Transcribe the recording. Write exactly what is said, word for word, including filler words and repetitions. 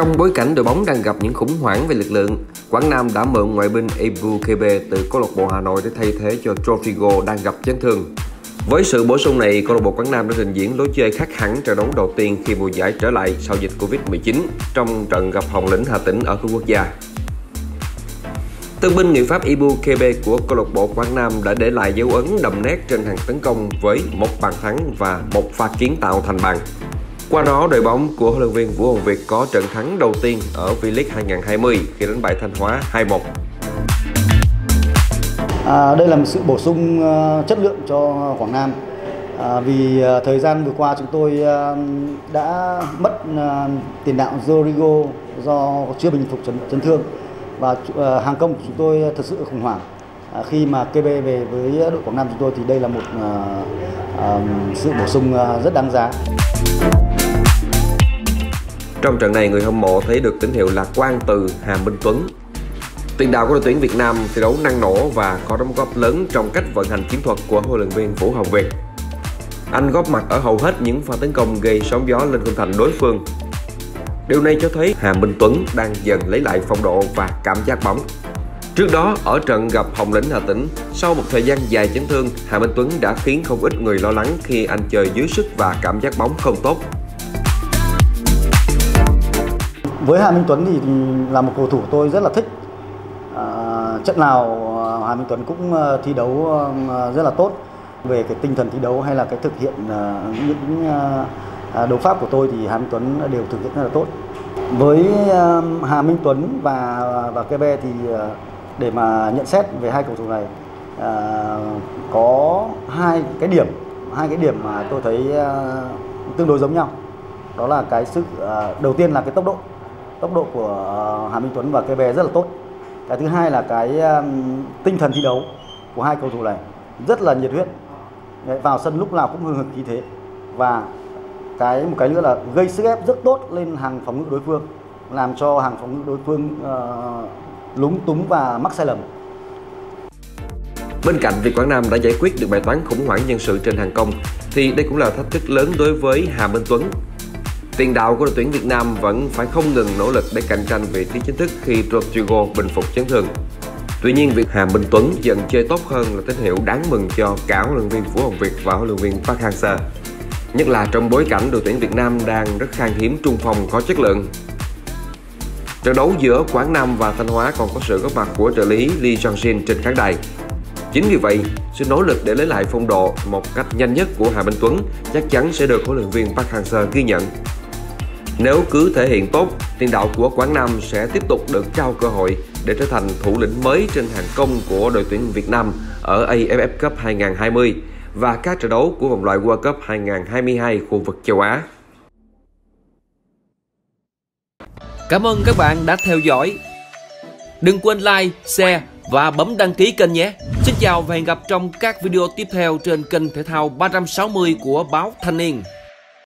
Trong bối cảnh đội bóng đang gặp những khủng hoảng về lực lượng, Quảng Nam đã mượn ngoại binh Ibu Kebe từ câu lạc bộ Hà Nội để thay thế cho Rodrigo đang gặp chấn thương. Với sự bổ sung này, câu lạc bộ Quảng Nam đã trình diễn lối chơi khác hẳn trận đấu đầu tiên khi mùa giải trở lại sau dịch Covid mười chín trong trận gặp Hồng Lĩnh Hà Tĩnh ở cúp quốc gia. Tân binh người Pháp Ibu Kebe của câu lạc bộ Quảng Nam đã để lại dấu ấn đậm nét trên hàng tấn công với một bàn thắng và một pha kiến tạo thành bàn. Qua đó, đội bóng của huấn luyện viên Vũ Hồng Việt có trận thắng đầu tiên ở V-League hai không hai không khi đánh bại Thanh Hóa hai một. À, đây là một sự bổ sung uh, chất lượng cho Quảng Nam. À, vì uh, thời gian vừa qua chúng tôi uh, đã mất uh, tiền đạo Rodrigo do chưa bình phục chấn, chấn thương và uh, hàng công của chúng tôi thật sự khủng hoảng. À, khi mà Kebe về với đội Quảng Nam chúng tôi thì đây là một uh, uh, sự bổ sung uh, rất đáng giá. Trong trận này, người hâm mộ thấy được tín hiệu lạc quan từ Hà Minh Tuấn. Tiền đạo của đội tuyển Việt Nam thi đấu năng nổ và có đóng góp lớn trong cách vận hành chiến thuật của huấn luyện viên Vũ Hồng Việt. Anh góp mặt ở hầu hết những pha tấn công gây sóng gió lên khung thành đối phương. Điều này cho thấy Hà Minh Tuấn đang dần lấy lại phong độ và cảm giác bóng. Trước đó, ở trận gặp Hồng Lĩnh Hà Tĩnh, sau một thời gian dài chấn thương, Hà Minh Tuấn đã khiến không ít người lo lắng khi anh chơi dưới sức và cảm giác bóng không tốt. Với Hà Minh Tuấn thì là một cầu thủ tôi rất là thích. À, trận nào Hà Minh Tuấn cũng thi đấu rất là tốt. Về cái tinh thần thi đấu hay là cái thực hiện uh, những uh, đấu pháp của tôi thì Hà Minh Tuấn đều thực hiện rất là tốt. Với uh, Hà Minh Tuấn và và Kebe thì uh, để mà nhận xét về hai cầu thủ này uh, có hai cái điểm hai cái điểm mà tôi thấy uh, tương đối giống nhau. Đó là cái sự uh, đầu tiên là cái tốc độ tốc độ của uh, Hà Minh Tuấn và Kebe rất là tốt. Cái thứ hai là cái um, tinh thần thi đấu của hai cầu thủ này rất là nhiệt huyết. Đấy, vào sân lúc nào cũng hừng hực khí thế và cái một cái nữa là gây sức ép rất tốt lên hàng phòng ngự đối phương, làm cho hàng phòng ngự đối phương uh, lúng túng và mắc sai lầm. Bên cạnh việc Quảng Nam đã giải quyết được bài toán khủng hoảng nhân sự trên hàng công, thì đây cũng là thách thức lớn đối với Hà Minh Tuấn. Tiền đạo của đội tuyển Việt Nam vẫn phải không ngừng nỗ lực để cạnh tranh vị trí chính thức khi Rodrigo bình phục chấn thương. Tuy nhiên, việc Hà Minh Tuấn dần chơi tốt hơn là tín hiệu đáng mừng cho cả huấn luyện viên Vũ Hồng Việt và huấn luyện viên Park Hang-seo. Nhất là trong bối cảnh đội tuyển Việt Nam đang rất khan hiếm trung phong có chất lượng. Trận đấu giữa Quảng Nam và Thanh Hóa còn có sự góp mặt của trợ lý Lee Jong-jin trên khán đài. Chính vì vậy, sự nỗ lực để lấy lại phong độ một cách nhanh nhất của Hà Minh Tuấn chắc chắn sẽ được huấn luyện viên Park Hang-seo ghi nhận. Nếu cứ thể hiện tốt, tiền đạo của Quảng Nam sẽ tiếp tục được trao cơ hội để trở thành thủ lĩnh mới trên hàng công của đội tuyển Việt Nam ở a ép ép Cup hai không hai không và các trận đấu của vòng loại World Cup hai không hai hai khu vực châu Á. Cảm ơn các bạn đã theo dõi. Đừng quên like, share và bấm đăng ký kênh nhé. Xin chào và hẹn gặp trong các video tiếp theo trên kênh thể thao ba trăm sáu mươi của báo Thanh Niên.